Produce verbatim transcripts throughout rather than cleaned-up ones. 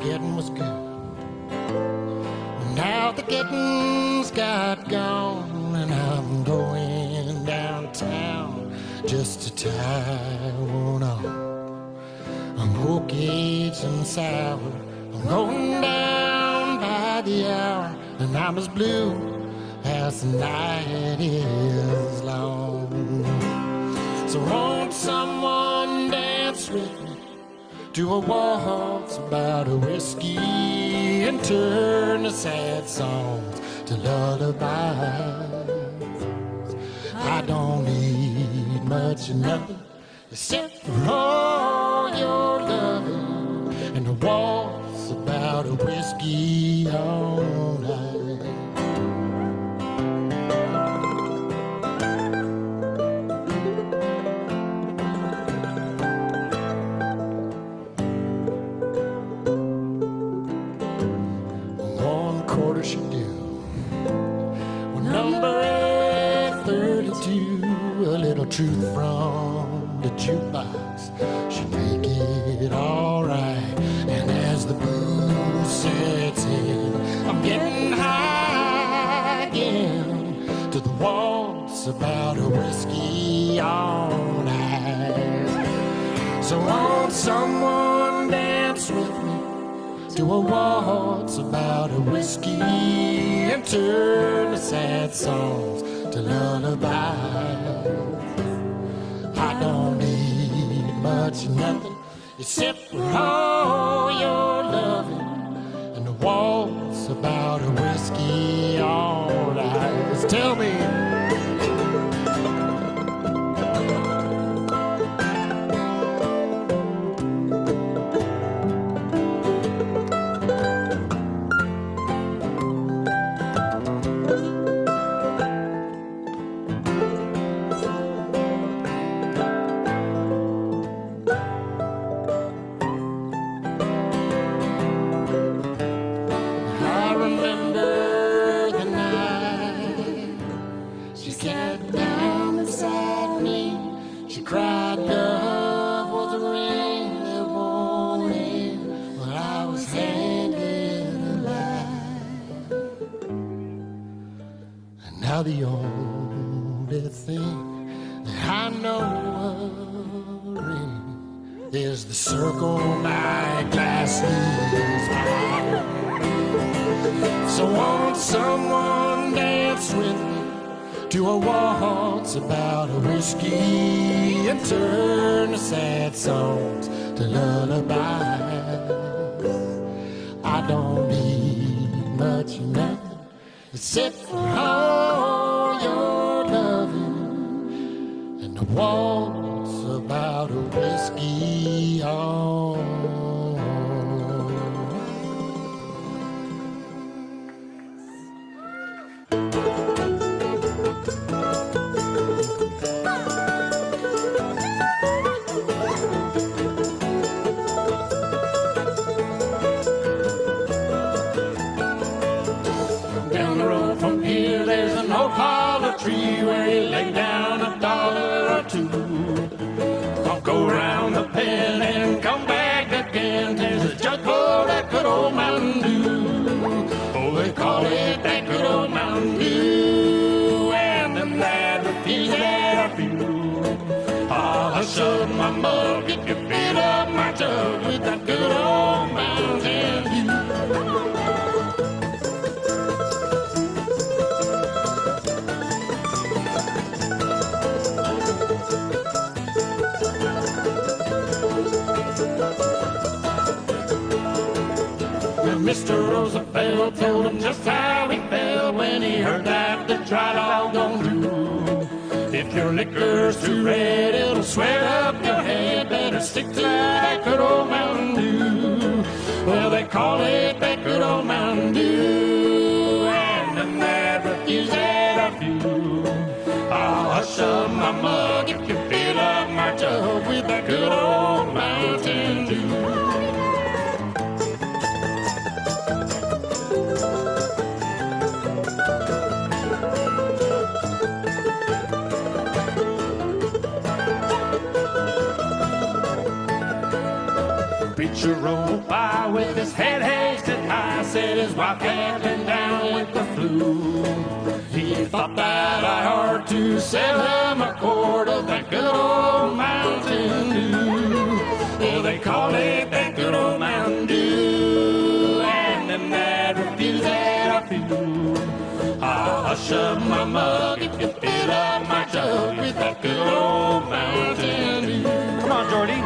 getting was good. Now the getting's got gone, and I'm going downtown just to tie one on. I'm oak-aged and sour. I'm going down by the hour, and I'm as blue as the night is long. So won't someone dance with me to a waltz about a whiskey and turn the sad songs to lullabies? I don't need much of nothing except for all your loving and a waltz about a whiskey all night. Should do well, number thirty-two, a little truth from the jukebox should make it all right. And as the blues sets in, I'm getting high again to the waltz about a whiskey all night. So won't someone dance with me to a waltz about a whiskey and turn the sad songs to lullabies? I don't need much of nothing except for all your loving and a waltz about a whiskey all night. Tell me. Cried love was a ring that won't end when I was handed alive. And now the only thing that I know of ring is the circle my glass leaves. So won't someone dance with me to a waltz about a whiskey and turn the sad songs to lullabies? I don't need much of nothing except for all your loving and a waltz about a whiskey on. Down the road from here, there's an old hollow tree where you lay down a dollar or two. I'll go around the pen and come back again. There's a jug full of that good old Mountain Dew. Oh, they call it that good old Mountain Dew. And them that refuse that are few. I'll hush up my mug if you fill up my jug with that good old Mountain Dew. Mister Roosevelt told him just how he felt when he heard that the dry dog don't do. If your liquor's too red, it'll sweat up your head. Better stick to that good old Mountain Dew. Well, they call it that good old Mountain Dew. And them that refuse that are few. I'll hush up my mug if you fill up my jug with that good old Mountain Dew. Preacher rode by with his head hasted high, said his wife had been down with the flu. He thought that I ought to sell him a quart of that good old Mountain Dew. Well, they call it that good old Mountain Dew, and them that refuse it are few. I'll hush up my mug if you fill up my jug with that good old Mountain Dew. Come on, Jordy.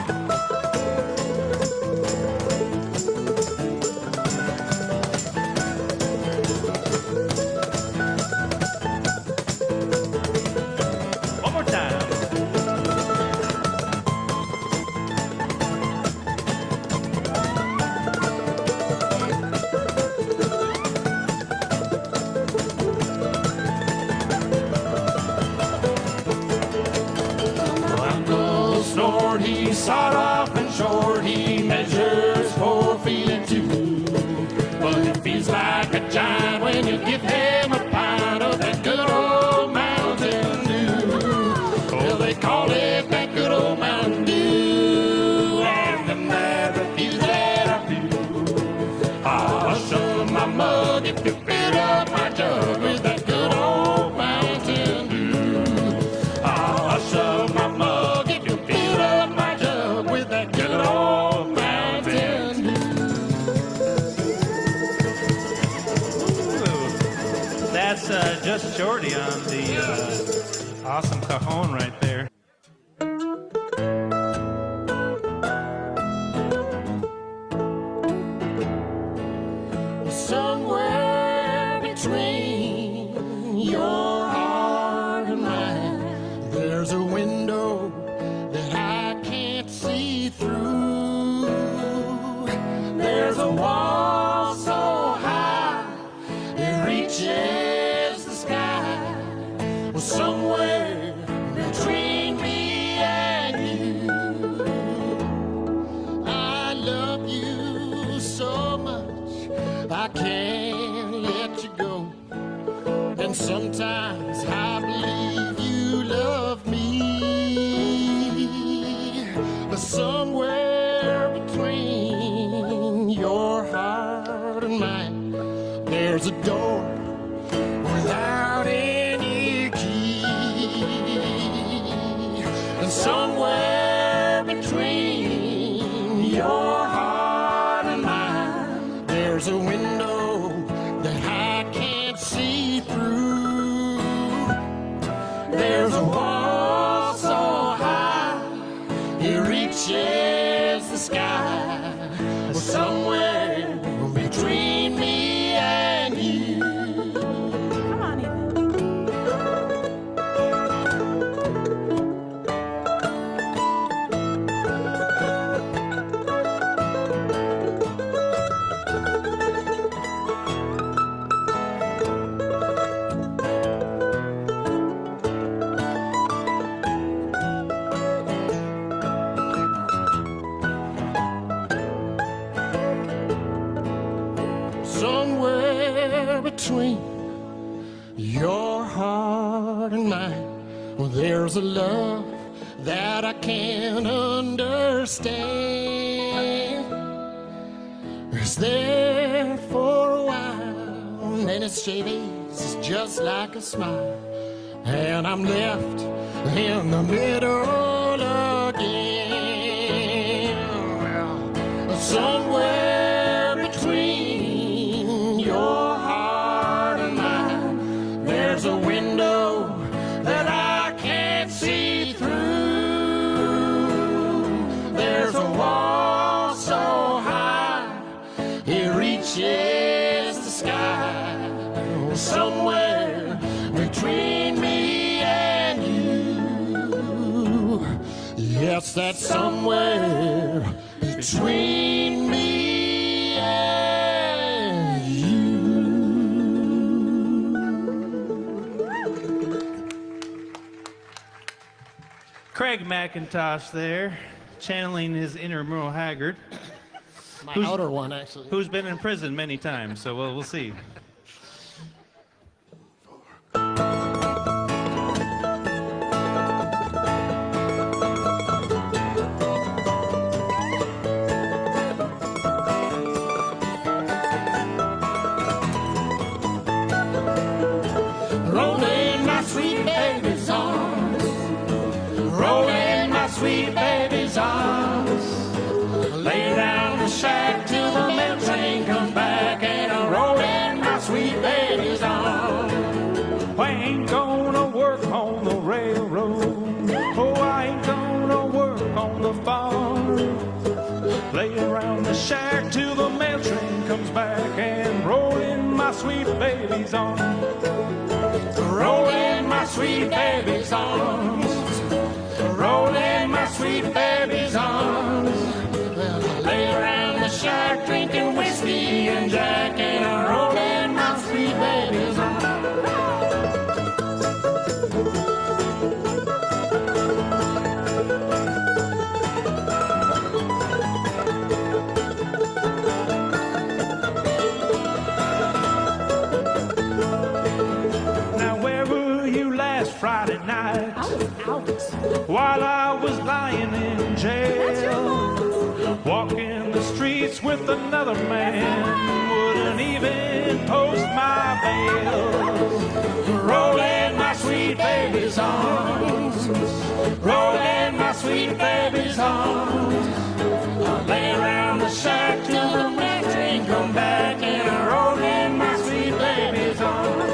He sawed off and short, he measures four feet and two. But it feels like a giant when you give him a pint of that good old Mountain Dew. Well, they call it that good old Mountain Dew, and the man refuse it are few. I'll show my mug if you fill up my jug with that good old Mountain Dew. I'll show my mug if you fill up my jug with that good old Mountain Dew. Ooh, that's uh, just Jordy on the uh, awesome cajon right there. Somewhere between your heart and mine, there's a window that I can't see through. There's a wall so high it reaches the sky. Well, somewhere between me and you, I love you so much I can't let you go. And sometimes I believe you love me. But somewhere between your heart and mine, there's a door without any key. And somewhere between your heart and mine, there's a window that I can't see through. There's a wall so high it reaches the sky. Well, somewhere between me and you. Come on, Somewhere between your heart and mine, well, there's a love that I can't understand. It's there for a while, and then its face is just like a smile, and I'm left in the middle again. Well, somewhere between your heart and mine, there's a window that I can't see through. There's a wall so high it reaches the sky. Somewhere between me and you, yes, that's somewhere between me and you. Craig McIntosh there, channeling his inner Merle Haggard, My Who's- outer one, actually. who's been in prison many times, so we'll, we'll see. sweet baby's arms. Lay down the shack till the mail train comes back, and I roll in my sweet baby's arms. I ain't gonna work on the railroad. Oh, I ain't gonna work on the farm. Lay around the shack till the mail train comes back, and roll in my sweet baby's arms. Roll in my sweet baby's arms. Roll in my sweet baby's arms. Lay around the shack drinking whiskey and Jack, and I roll in my sweet baby's arms. Friday night, I was out. While I was lying in jail, walking the streets with another man, wouldn't even post my bail. Roll in my sweet baby's arms. Roll in my sweet baby's arms. I lay around the shack till the mail train come back, and I roll in my sweet baby's arms.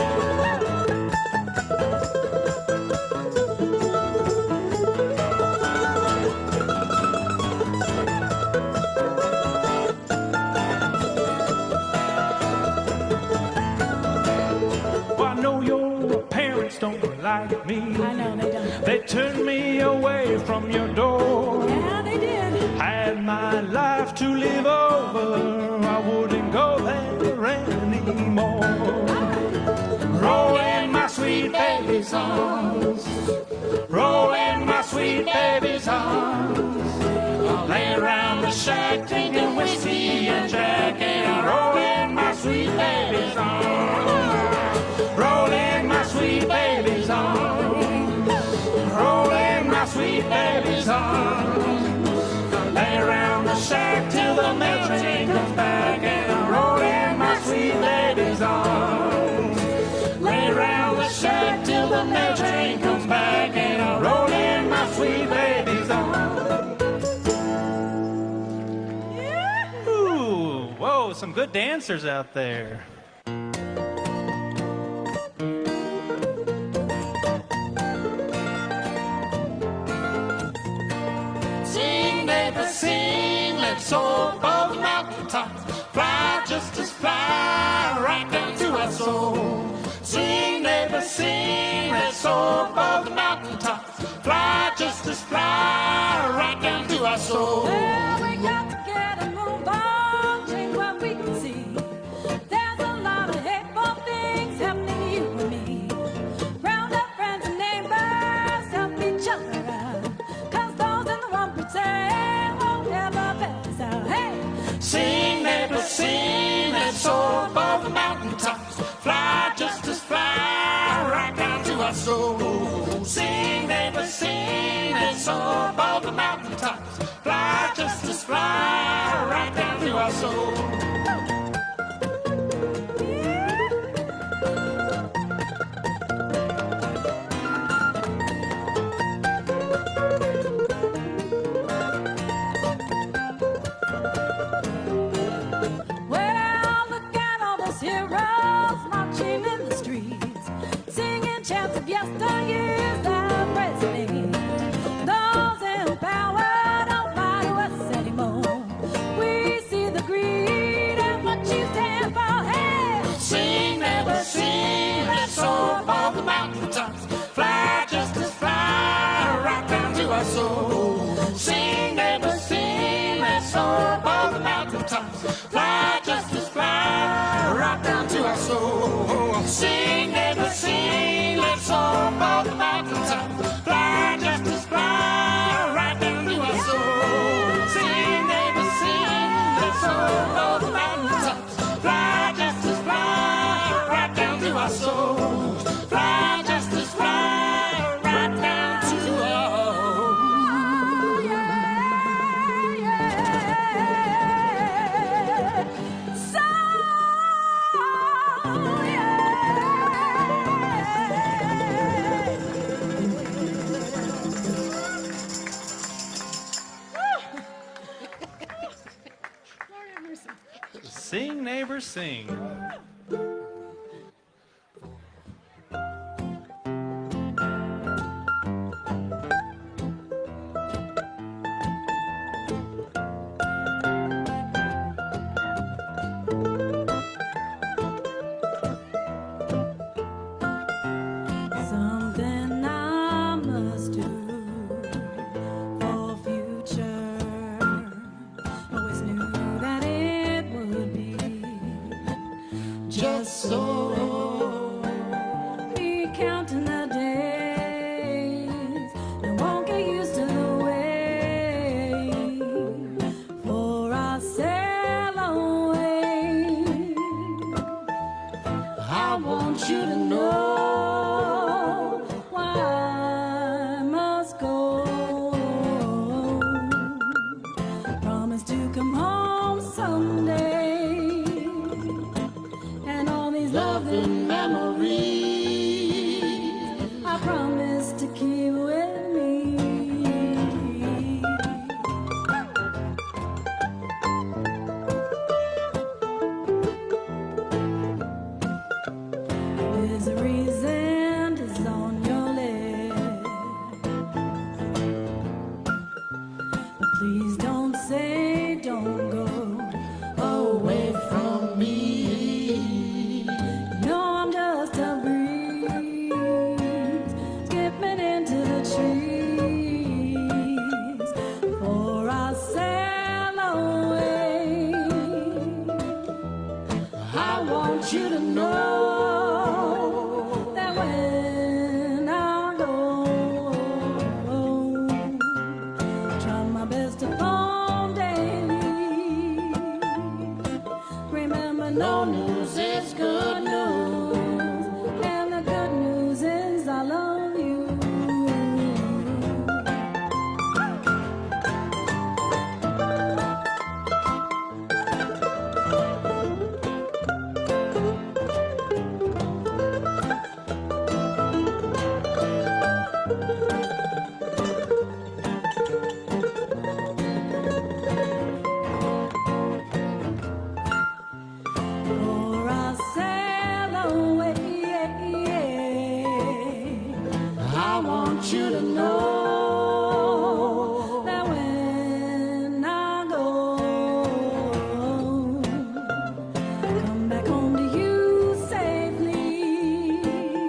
Don't like me. I know they don't. They turned me away from your door. Yeah, they did. Had my life to live over, I wouldn't go there anymore. Roll in my sweet baby's arms. Roll in my sweet baby's arms. I'll lay around the shack drinking whiskey and Jack, and I roll in my sweet baby's arms. Roll in my sweet baby's arms. Roll in my sweet baby's arms. I lay around the shack till the mail train comes back, and I roll in my sweet baby's arms. Lay around the shack till the mail train comes back, and I roll in my sweet baby's arms. Ooh, whoa, some good dancers out there. Sing, let's soar above the mountaintops. Fly just as fly right down to our soul. Sing, neighbor, sing, let's soar above the mountaintops. Fly just as fly right down to our soul. Well, we got to get a move on, change what we can see. There's a lot of hateful things happening to you and me. Round up friends and neighbors, help each other out. Cause those in the one percent sing, neighbor, sing, let's soar above the mountaintops. Fly just as fly right down to our soul. Sing, neighbor, sing, let's soar above the mountaintops. Fly just as fly right down to our soul. Yesteryears that resonate. Those in power don't matter us anymore. We see the greed and what you stand for. Hey, sing, never sing, let's soar above the mountaintops. Fly just as fly right down to our soul. Sing, never sing, let's soar above the mountaintops. Fly just as fly right down to our soul. Sing, never sing, let's soar above the mountaintops. Fly just as fly right down to our soul. Sing, never sing, let's soar above the mountaintops. Fly just as fly right down to our soul. Fly just as fly. her sing. Something I must do for future. Always knew that it would be just so. Be counting the days and won't get used to the way. For I sail away. I want you to know. Come home someday, and all these loving memories I promise to keep with me. Misery's end is on your list, but please don't say don't go away from me. No, I'm just a breeze skipping into the trees. For I sail away. I want you to know that when I go, try my best to no news is good news, and the good news is I love you. I want you to know that when I go, come back home to you safely.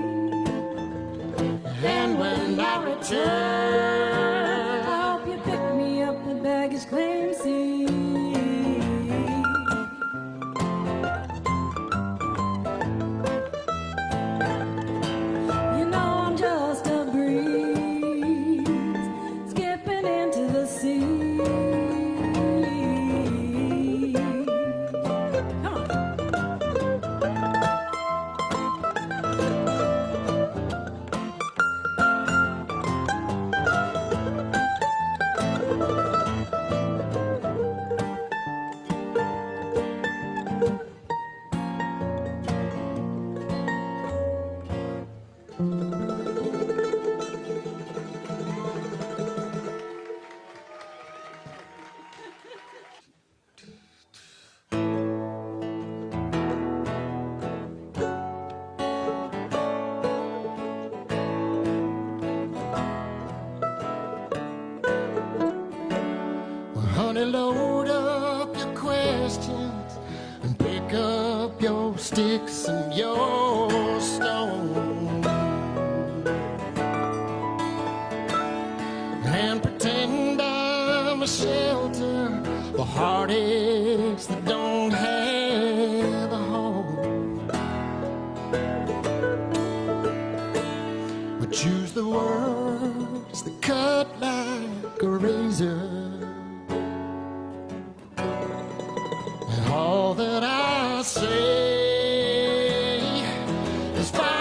And when I return, I hope you pick me up at baggage claim seat. Honey, load up your questions and pick up your sticks and your stones and pretend I'm a shelter for heartaches that don't have a home. But choose the words that cut like a razor. All that I say is far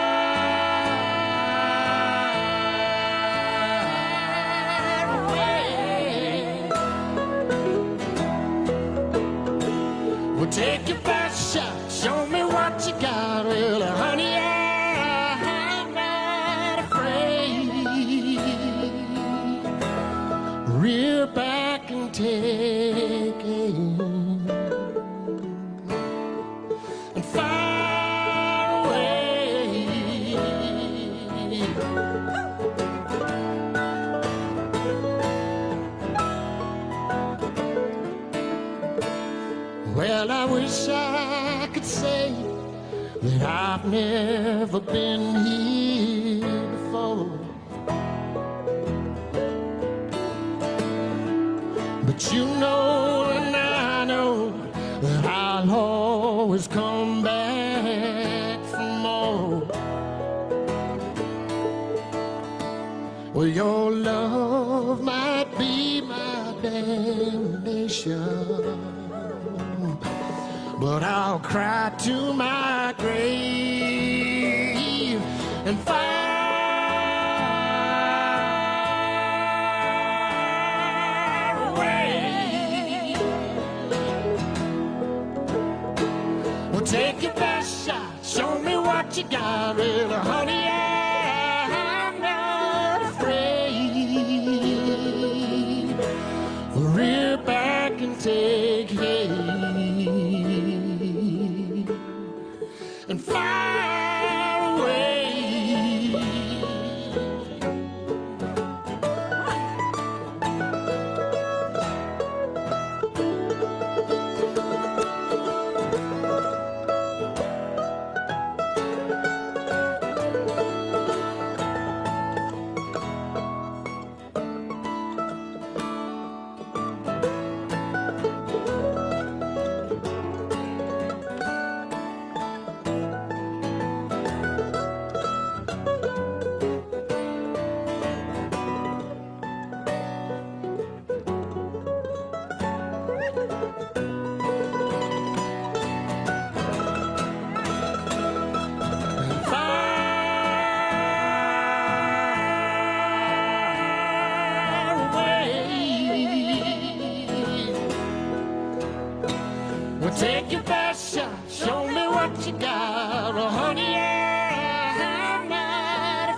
away. Well, take your best shot, show me what you got. Well, honey, I'm not afraid. Rear back and take aim. Well, I wish I could say that I've never been here before, but you know and I know that I'll always come back for more. Well, your love might be my damnation, but I'll cry to my grave and fire away. Well, take your best shot, show me what you got, really, honey. I'm not afraid. Rear back and take aim and fire away. Take your best shot, show me what you got, oh, honey, I'm not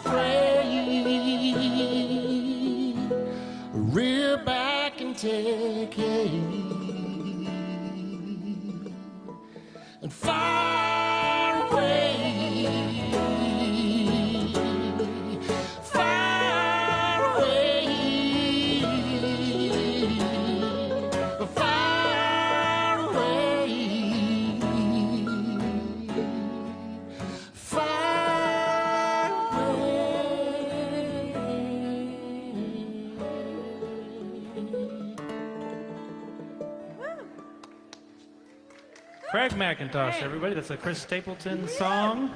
afraid. Rear back and take aim and fire away. Fire away. Fire Craig McIntosh, everybody. That's a Chris Stapleton song.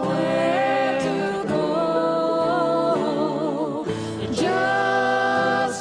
Just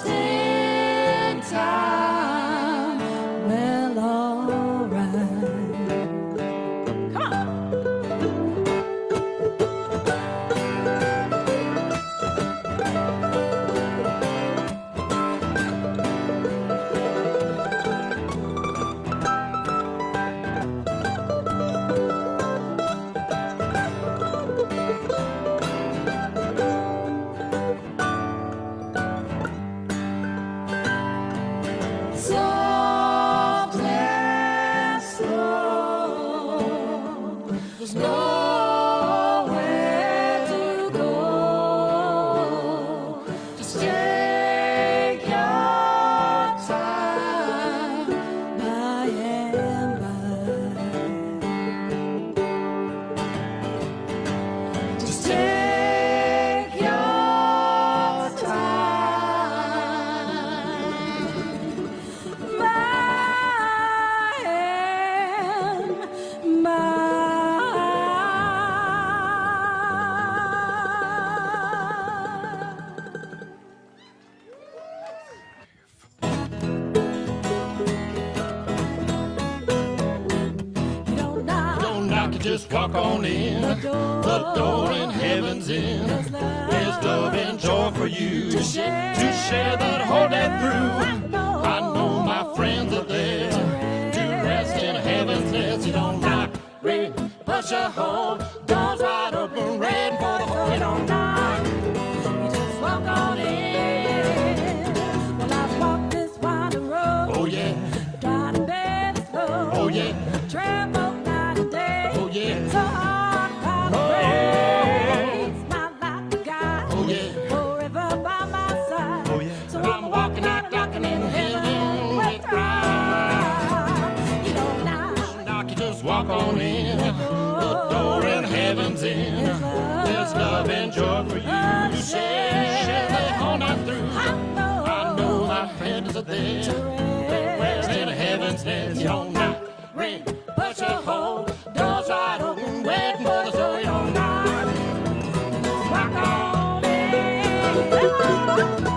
just walk on in. The door in heaven's in. There's love and joy for you to share, to share that whole day through. I know my friends are there to rest in heaven's nest. You don't knock, ring, push a hole. Doors wide open, red for the hole. You don't knock, you just walk on in. Well, I've walked this winding road. Oh yeah. Trying to bear the slow. Oh yeah. Travel night and day. Oh yeah. So hard, hard to Oh, break. yeah. It's not like the guy. Oh yeah. Forever by my side. Oh, yeah. So I'm walking out, knocking in heaven with pride. You don't knock. Knock, you just walk on in. The door in heaven's in. There's love and joy for you to share. Share that whole night through. I know my friends are there. They rest in heaven's nest. You don't knock, ring, push a hole. Doors wide open, waiting for the door. You don't knock, walk on in.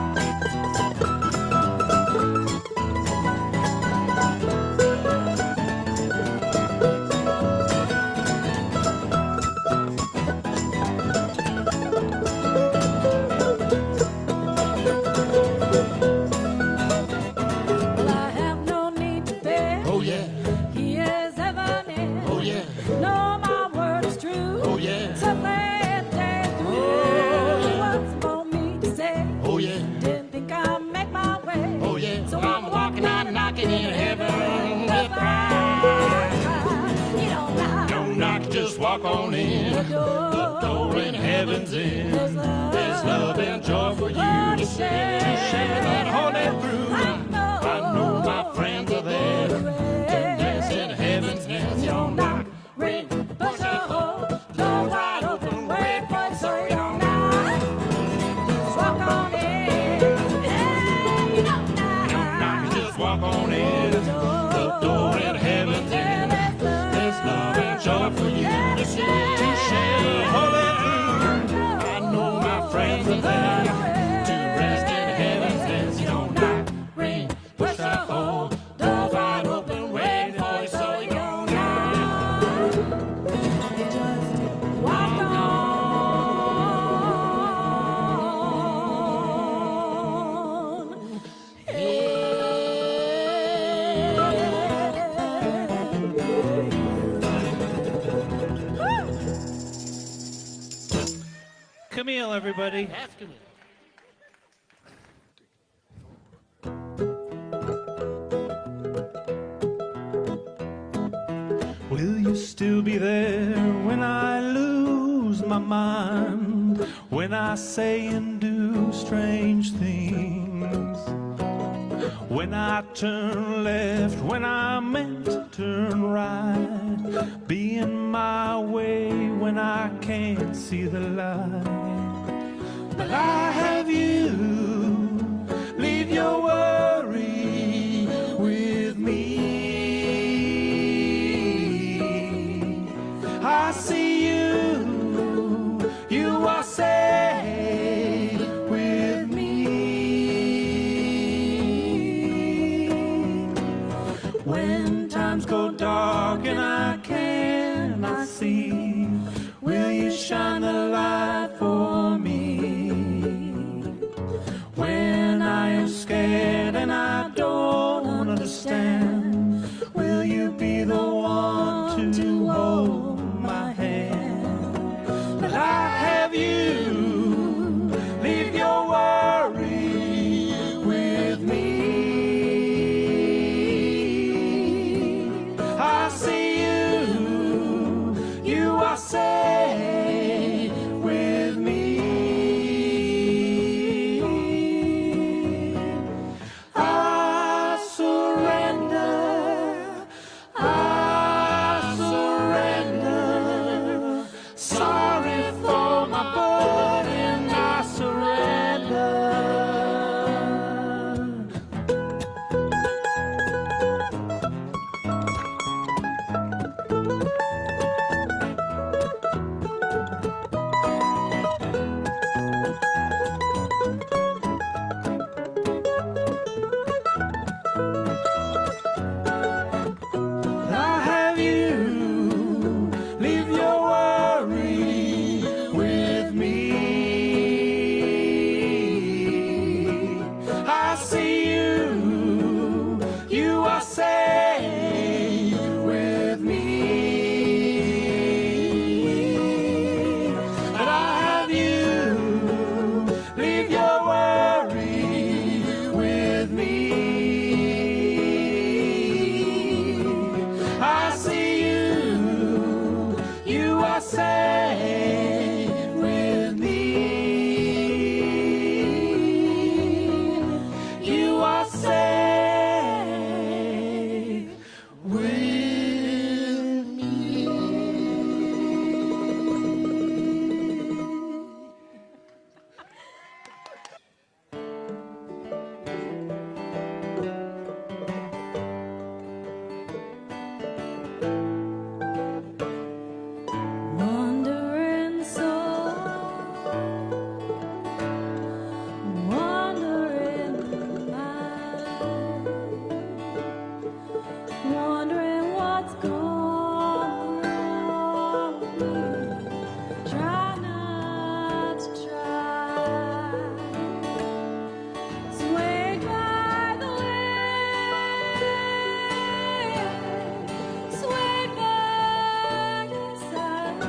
Well, I have no need to fear. Oh yeah, He is ever near. oh yeah, No, my word is true. oh yeah, So play it day through. What's for me to say? oh yeah, Didn't think I'd make my way. oh yeah. So I'm walking out, knocking in heaven with pride. You don't knock. Don't knock, just walk on in. The door in heaven's in. There's love and joy for you to share. To share that whole day through. I know my friends are there. To rest in heaven's nest. You don't knock, ring, push a hole. Door wide open, wait for it, so you don't knock. Just walk on in. Hey, you don't knock. Don't knock, you just walk on in. The door in heaven's in. There's love and joy for you to share. To share the whole day through. I know my friends are there to rest in heaven's nest. You don't knock, ring, push a hole. Doors wide open, waiting for you, so you don't knock. You just walk on. Camille, everybody. Asking it. Will you still be there when I lose my mind? When I say and do strange things? When I turn left, when I meant to turn right? Be in my way when I can't see the light. But I have you, leave your worry with me. I see you, you are safe with me. When times go dark and I cannot see, will you shine the light for me? When I am scared and I don't understand, will you be the one to hold my hand? But I have you, leave your worry with me. I see you, what's going wrong with me. Try not to try. Swayed by the wind, swayed by your side.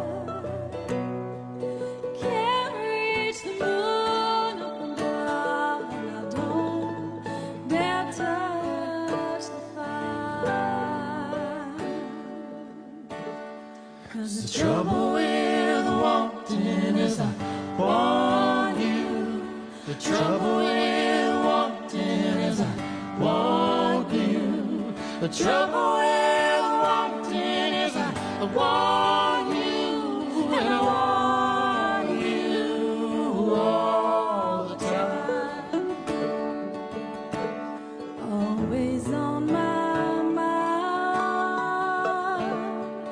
Can't reach the moon up and down, and I don't dare touch the fire. 'Cause the trouble with wanting is I want you. The trouble with wanting is I want you. The trouble with wanting is I want you, and I want you all the time. Always on my mind,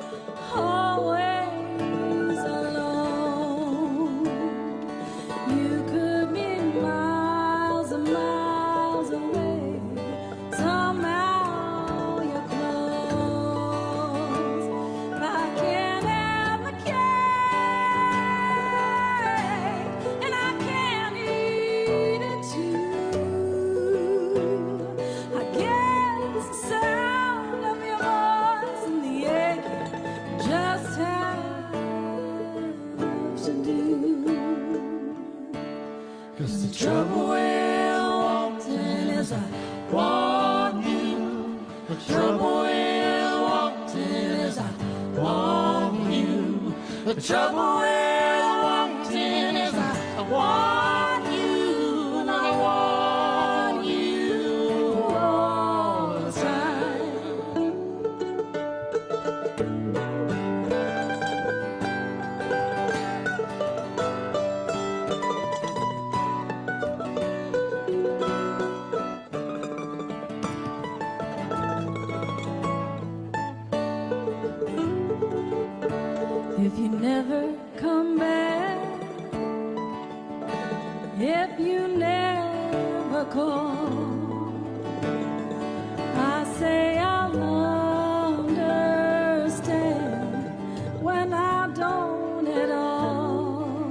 always alone. You could be miles and miles away. Somehow you're close. I can't ever care, and I can't even choose. I guess the sound of your voice in the air just has to do. 'Cause the trouble with wanting is I want you. The trouble with wanting is I want you. The trouble with wanting is I want you, and I want you all the time. If you never come back, if you never call, I say I'll understand when I don't at all.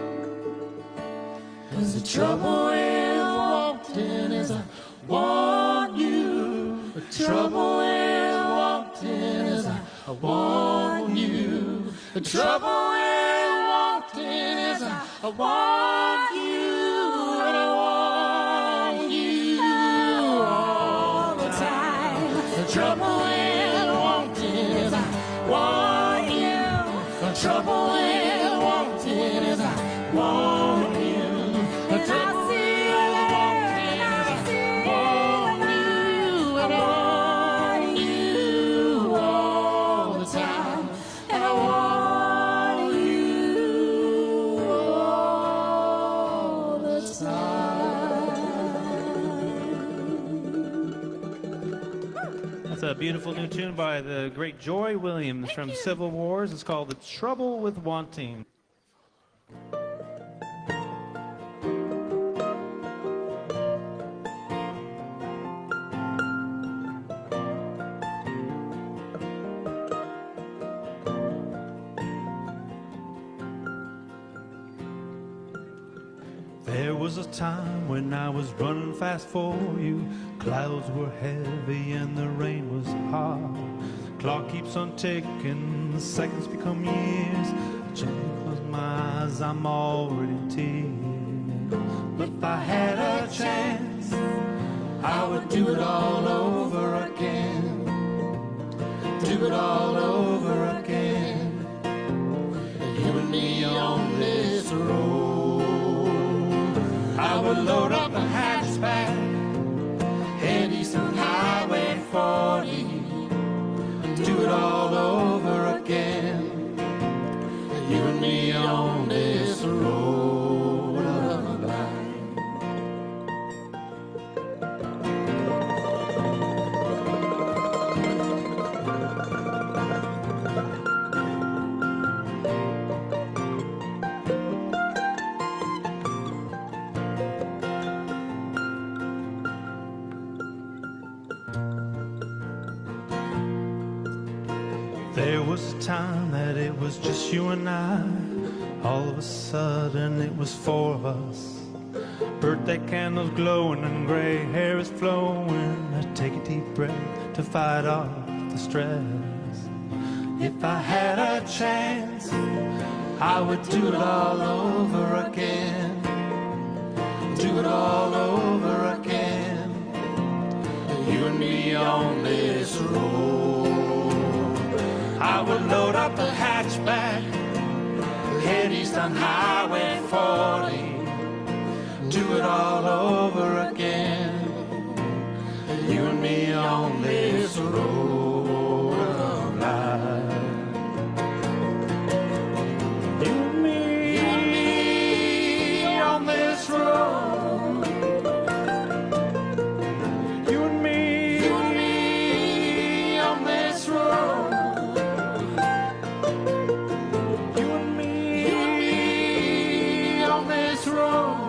'Cause the trouble with wanting is I want you. The trouble with wanting is I want you. The trouble with wanting is I, I want you, and I want you all the time. The trouble with wanting is I want you. The trouble with wanting is I want you. The trouble with wanting is I want you, and I want you all the time. And I want That's a beautiful new tune by the great Joy Williams from Civil Wars. It's called The Trouble with Wanting. There was a time when I was running fast for you. Clouds were heavy and the rain was hard. Clock keeps on ticking, the seconds become years. Gently close my eyes, I'm already in tears. But if I had a chance, I would do it all over again. Do it all over again. You and me on this road. I would load up a hatchback, head east on Highway forty, and do it all over again. You and me on this road of life. There was a time that it was just you and I. All of a sudden it was four of us. Birthday candles glowing and gray hair is flowing. I take a deep breath to fight off the stress. If I had a chance, I would do it all over again. Do it all over again. You and me on this road. I would load up the hatchback, head east on Highway forty. Do it all over again. You and me on this road of life. You and me, you and me on this road. You and me, you and me on this road. You and me, you and me on this road.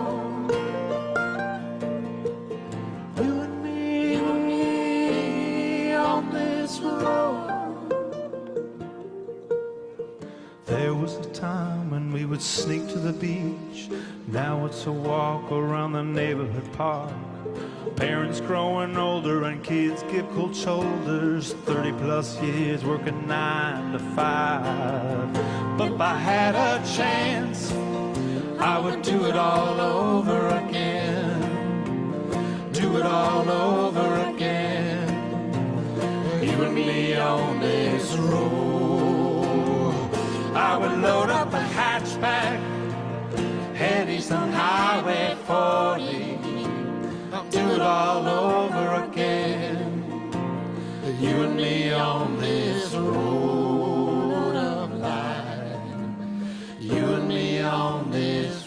There was a time when we would sneak to the beach. Now it's a walk around the neighborhood park. Parents growing older and kids give cold shoulders. Thirty plus years working nine to five. But if I had a chance, I would do it all over again. Do it all over again. You and me on this road. I would load up a hatchback, head east on Highway forty. Do it all over again. You and me on this road of life. You and me on this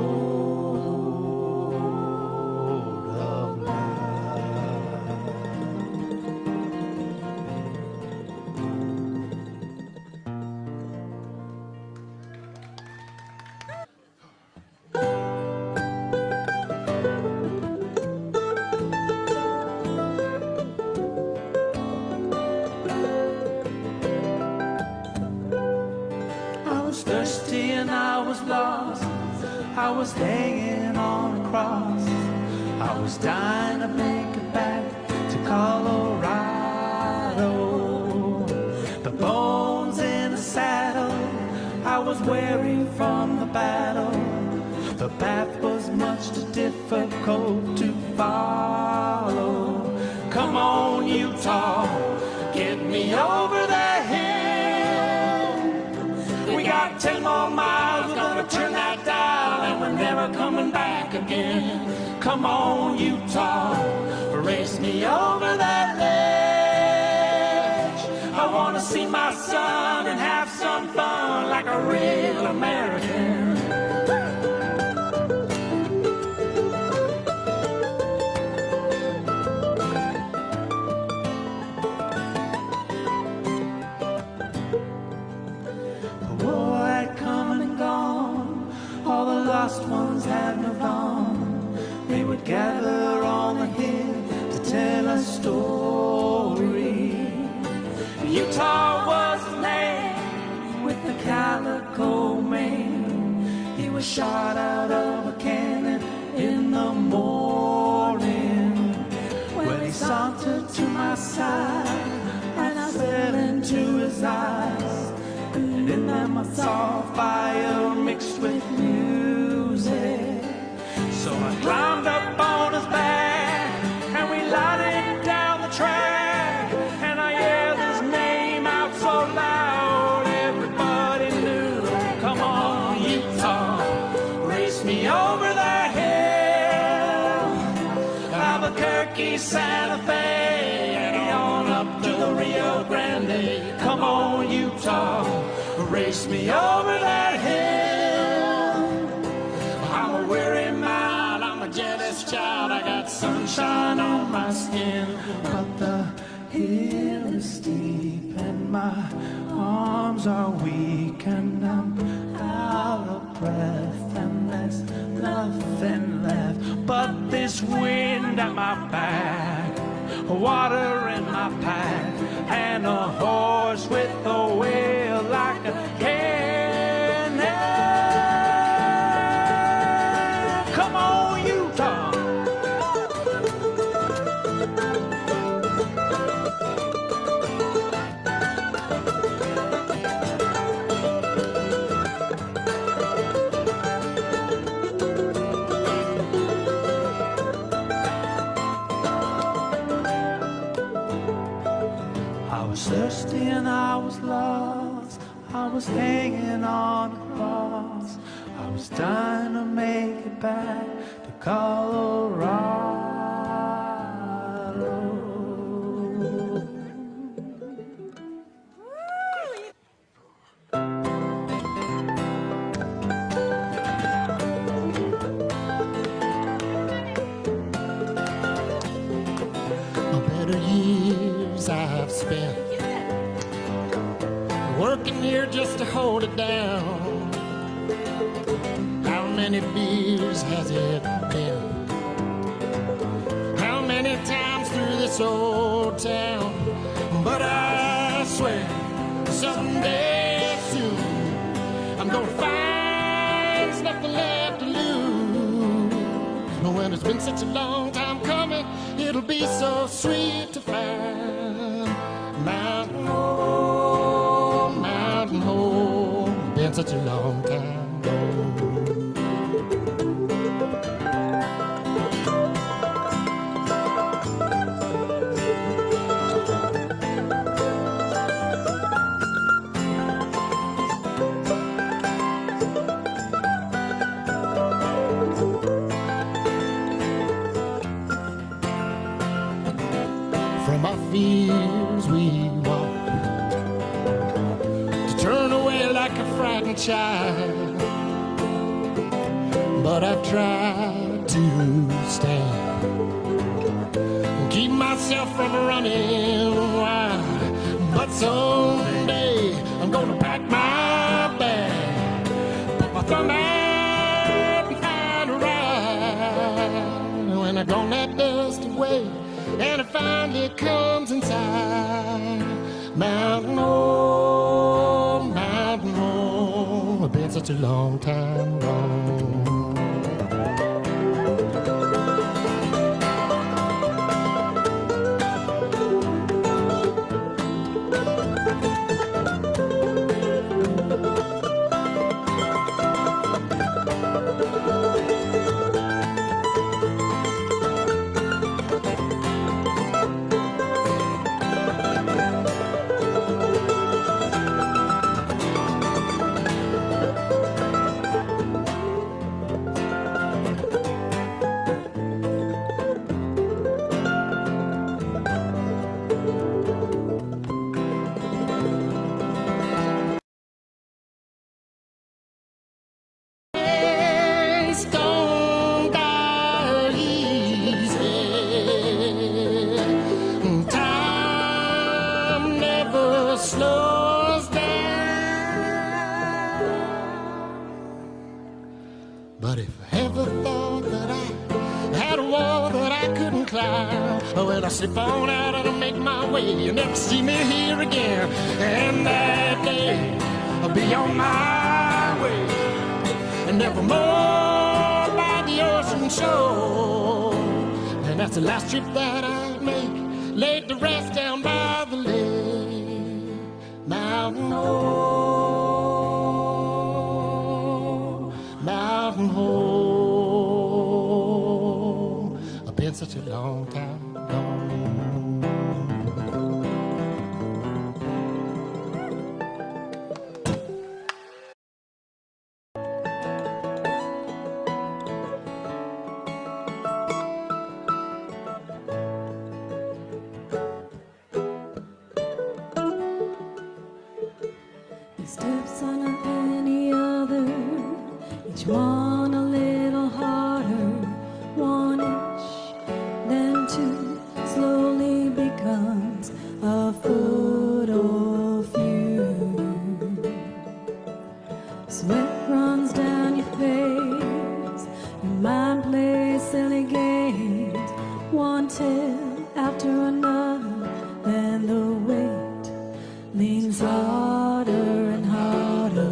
road of life. Thirsty and I was lost. I was hanging on a cross. I was dying to make it back to Colorado. The bones in the saddle I was weary from the battle. The path was much too difficult to follow. Come on, Utah, get me over that hill. We got ten more miles, we're gonna turn that dial, and we're never coming back again. Come on, Utah, race me over that ledge. I wanna see my son and have some fun like a real American. Lost ones had moved on. They would gather on the hill to tell a story. Utah was his name, with the calico mane. He was shot out of a cannon in the morning. When he sauntered to my side and I fell into his eyes, and in them I saw fire mixed with music. So I climbed up on his back and we lighted down the track, and I yelled his name out so loud everybody knew. Come on, Utah, race me over that hill. Albuquerque, Santa Fe, and on up to the Rio Grande. Come on, Utah, race me over that hill. I'm a weary man, I'm a jealous child. I got sunshine on my skin, but the hill is steep and my arms are weak, and I'm out of breath and there's nothing left but this wind at my back, water in my pack, and a horse with a I was lost, I was hanging on a cross. I was trying to make it back to Colorado. The better years I've spent working here just to hold it down. How many beers has it been? How many times through this old town? But I swear, someday soon, I'm gonna find there's nothing left to lose. When it's been such a long time coming, it'll be so sweet to find Mountain Home, Mountain Home. Been such a long time gone. From our fears we walk to turn away like a frightened child. But I've tried to stand and keep myself from running wild. But someday I'm gonna pack my bag, put my thumb out and find a ride. When I gone that dusty way and it finally comes inside Mountain Home, Mountain Home. It's been such a long time gone. Slows down. But if I ever thought that I had a wall that I couldn't climb, well, I slip on out and I'll make my way. You'll never see me here again. And that day I'll be on my way, and never more by the ocean shore. And that's the last trip that I make, laid to rest down by the lake. Mountain Home, Mountain Home. I've been such a long time gone. Steps unlike any other, each one a little harder. One inch, then two, slowly becomes a foot or few. Sweat runs down your face, your mind plays silly games. One tail after another, then the weight leans harder and harder.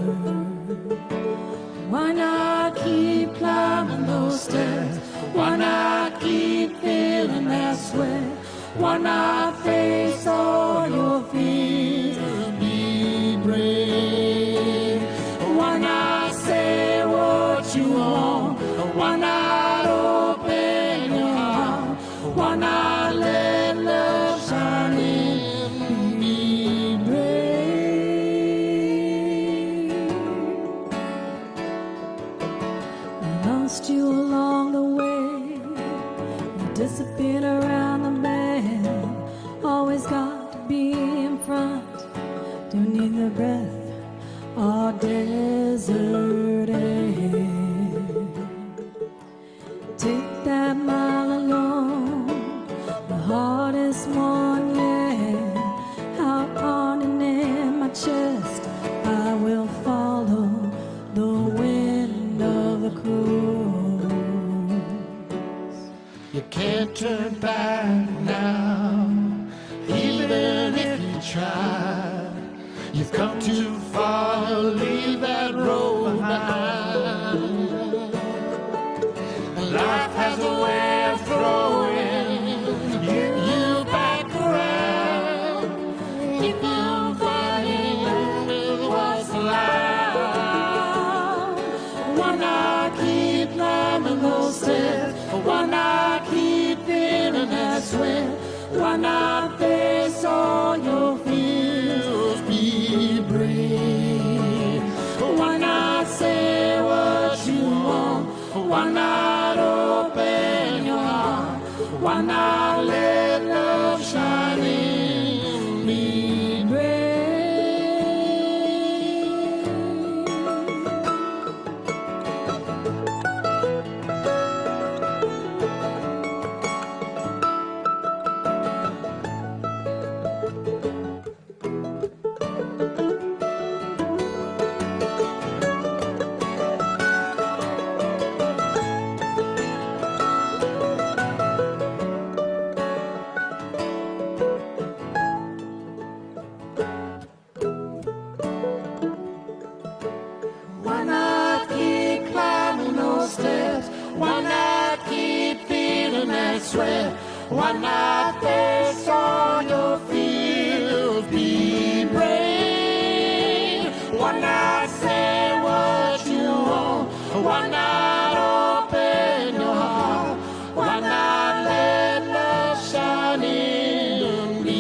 Why not keep climbing those stairs? Why not keep feeling that sweat? Why not face all your fears and be brave? Why not say what you want? Why not open your heart? Why not let love shine in? Be brave. disappeared around the bend. Always got to be in front. Don't need the breath or desert air. Take that mile alone, the hardest one yet. Out on and in my chest, I will follow the wind of the cruise. You can't turn back now, even if you try. You've come too far to leave that road behind. Life has a way of throwing you, you back around. Keep on fighting with what's alive. Why not keep climbing those steps? Why not keep feeling that sweat? Why not face all your fears? Be brave. Why not say what you want? Why not open your heart? Why not let love shine in? Be why not face all your fears? Be brave. Why not say what you want? Why not open your heart? Why not let love shine in? Be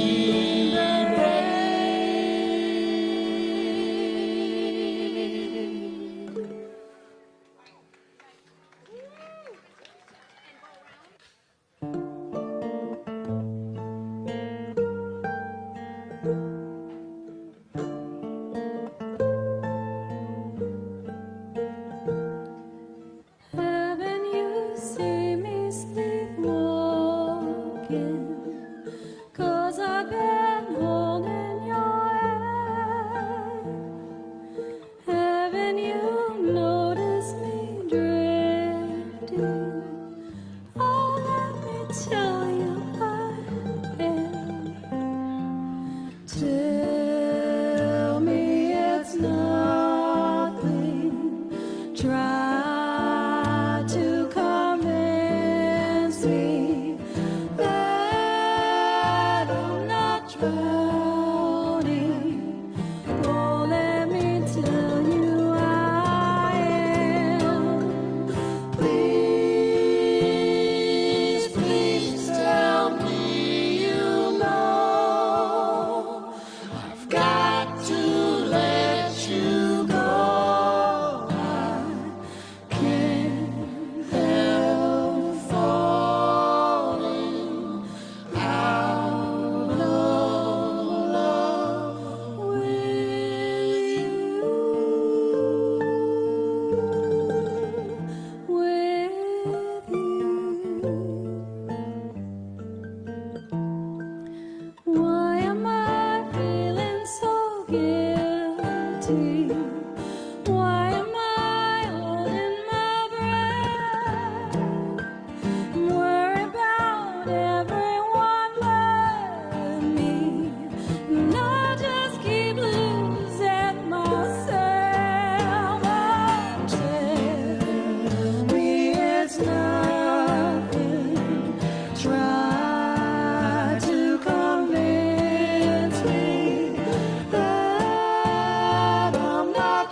not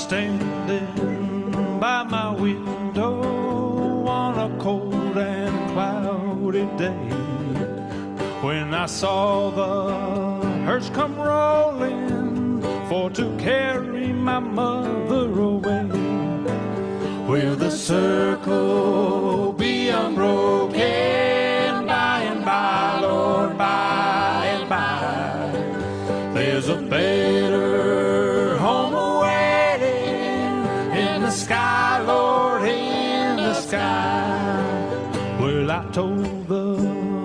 standing by my window on a cold and cloudy day when I saw the hearse come rolling for to carry my mother away. Will the circle be unbroken by and by, Lord, by and by? There's a better home awaiting in the sky, Lord, in the sky. Well, I told the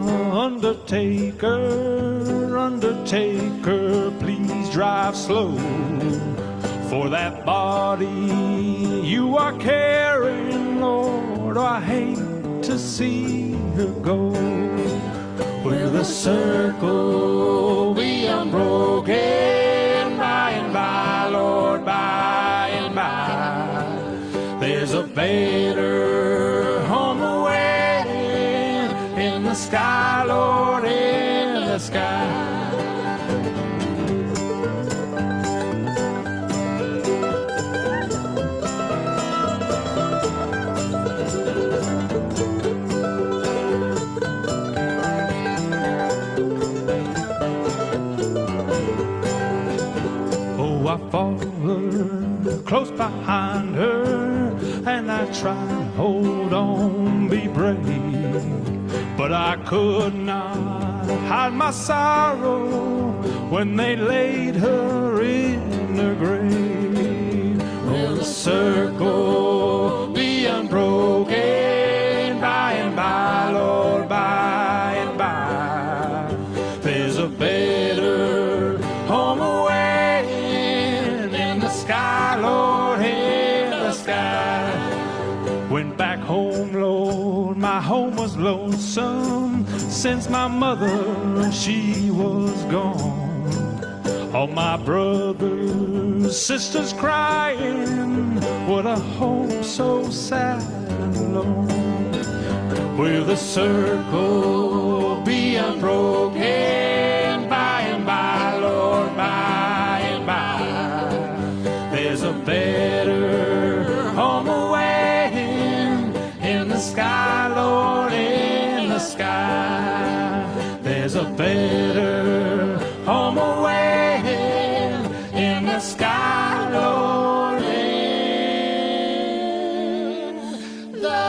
undertaker, undertaker, please drive slow, for that body you are carrying, Lord, I hate to see her go. Will the circle be unbroken by and by, Lord, by and by? There's a better home awaiting in the sky, Lord, in the sky. I followed close behind her, and I tried to hold on, be brave, but I could not hide my sorrow when they laid her in her grave. Will the circle be unbroken by and by, Lord, by and by? There's a better home away in the sky, Lord, in the sky. Went back home, Lord, my home was lonesome since my mother, she was gone. All my brothers, sisters crying, what a home so sad and alone. Will the circle be unbroken by and by, Lord, by and by? There's a better home awaiting in the sky, Lord, in the sky. There's a better home awaiting in the sky, Lord, in the